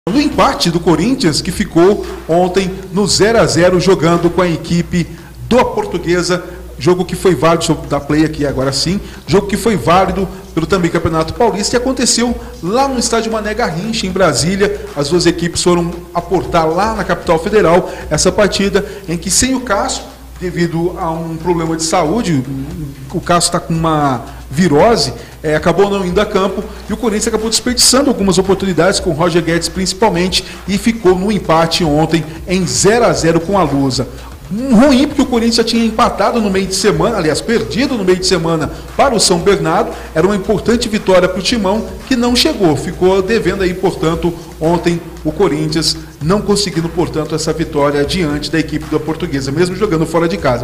Do empate do Corinthians, que ficou ontem no 0-0 jogando com a equipe do Portuguesa, jogo que foi válido, deixa eu dar play aqui agora sim, jogo que foi válido pelo também Campeonato Paulista, e aconteceu lá no estádio Mané Garrincha, em Brasília. As duas equipes foram aportar lá na capital federal essa partida, em que sem o Cássio, devido a um problema de saúde, o Cássio está com uma virose, acabou não indo a campo, e o Corinthians acabou desperdiçando algumas oportunidades, com o Roger Guedes principalmente, e ficou no empate ontem em 0-0 com a Lusa. Ruim, porque o Corinthians já tinha empatado no meio de semana, aliás, perdido no meio de semana para o São Bernardo. Era uma importante vitória para o Timão, que não chegou, ficou devendo aí, portanto, ontem o Corinthians não conseguindo, portanto, essa vitória diante da equipe da Portuguesa, mesmo jogando fora de casa.